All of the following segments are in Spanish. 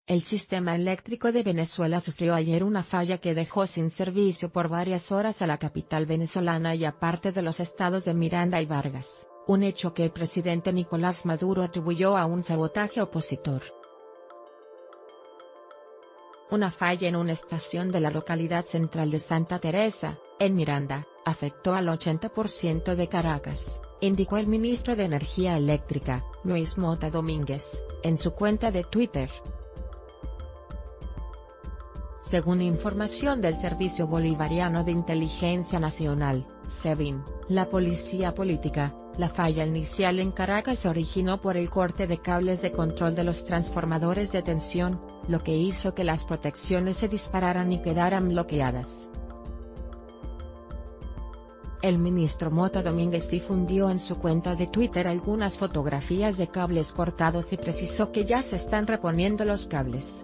El sistema eléctrico de Venezuela sufrió ayer una falla que dejó sin servicio por varias horas a la capital venezolana y a parte de los estados de Miranda y Vargas, un hecho que el presidente Nicolás Maduro atribuyó a un sabotaje opositor. Una falla en una estación de la localidad central de Santa Teresa, en Miranda, afectó al 80% de Caracas, indicó el ministro de Energía Eléctrica, Luis Mota Domínguez, en su cuenta de Twitter. Según información del Servicio Bolivariano de Inteligencia Nacional, SEBIN, la policía política, la falla inicial en Caracas se originó por el corte de cables de control de los transformadores de tensión, lo que hizo que las protecciones se dispararan y quedaran bloqueadas. El ministro Mota Domínguez difundió en su cuenta de Twitter algunas fotografías de cables cortados y precisó que ya se están reponiendo los cables.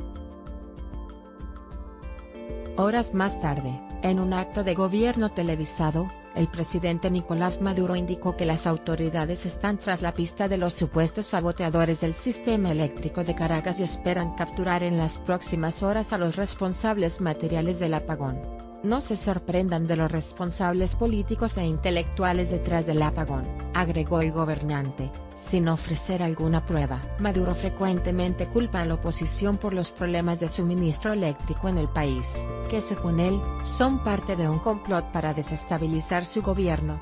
Horas más tarde, en un acto de gobierno televisado, el presidente Nicolás Maduro indicó que las autoridades están tras la pista de los supuestos saboteadores del sistema eléctrico de Caracas y esperan capturar en las próximas horas a los responsables materiales del apagón. No se sorprendan de los responsables políticos e intelectuales detrás del apagón, agregó el gobernante, sin ofrecer alguna prueba. Maduro frecuentemente culpa a la oposición por los problemas de suministro eléctrico en el país, que según él, son parte de un complot para desestabilizar su gobierno.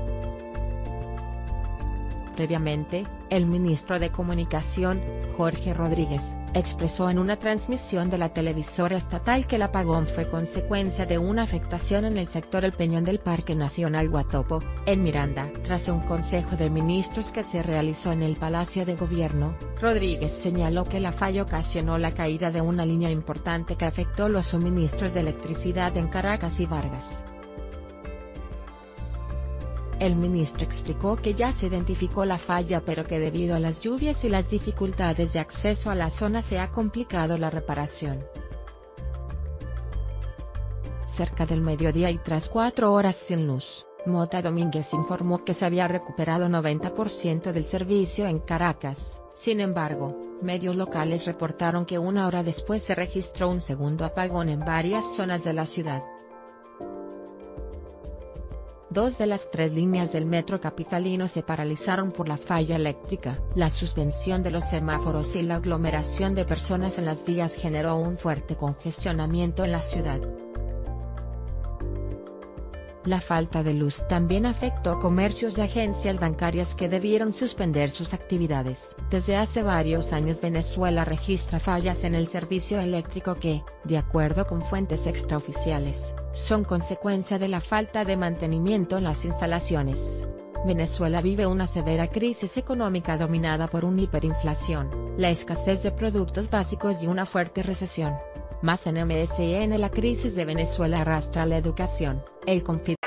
Previamente, el ministro de Comunicación, Jorge Rodríguez, expresó en una transmisión de la televisora estatal que el apagón fue consecuencia de una afectación en el sector El Peñón del Parque Nacional Guatopo, en Miranda. Tras un consejo de ministros que se realizó en el Palacio de Gobierno, Rodríguez señaló que la falla ocasionó la caída de una línea importante que afectó los suministros de electricidad en Caracas y Vargas. El ministro explicó que ya se identificó la falla pero que debido a las lluvias y las dificultades de acceso a la zona se ha complicado la reparación. Cerca del mediodía y tras 4 horas sin luz, Mota Domínguez informó que se había recuperado 90% del servicio en Caracas. Sin embargo, medios locales reportaron que 1 hora después se registró un segundo apagón en varias zonas de la ciudad. 2 de las 3 líneas del metro capitalino se paralizaron por la falla eléctrica. La suspensión de los semáforos y la aglomeración de personas en las vías generó un fuerte congestionamiento en la ciudad. La falta de luz también afectó comercios y agencias bancarias que debieron suspender sus actividades. Desde hace varios años Venezuela registra fallas en el servicio eléctrico que, de acuerdo con fuentes extraoficiales, son consecuencia de la falta de mantenimiento en las instalaciones. Venezuela vive una severa crisis económica dominada por una hiperinflación, la escasez de productos básicos y una fuerte recesión. Más en MSN, la crisis de Venezuela arrastra a la educación, el conflicto